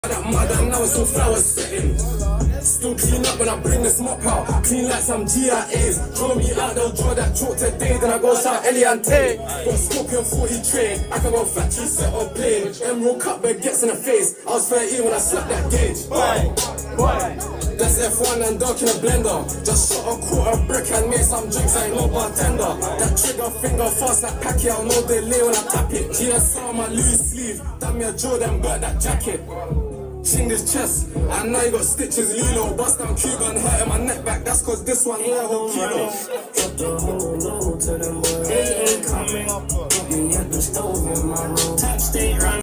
That mud and now it's all flowers setting. Still clean up when I bring this mop out. Clean like some GIAs. Draw me out, they'll draw that chalk today. Then I go shout Ellie and Tay. Got Scorpion 40 tray. I can go factory set or plane. Emerald cup where gets in the face. I was 13 when I slapped that gauge. Boy. That's F1 and dark in a blender. Just shot a quarter brick and made some drinks. I ain't no bartender. That trigger finger fast like Pacquiao. No delay when I tap it. GSR on my loose sleeve. Damn me a Jordan, got that jacket. Ching this chest, and now you got stitches, Lilo. Bust down Cuban, hurting my neck back. That's cause this one here a whole kilo. Drop the whole load to them boys. They ain't coming. Put me at the stove in my room. Top state run.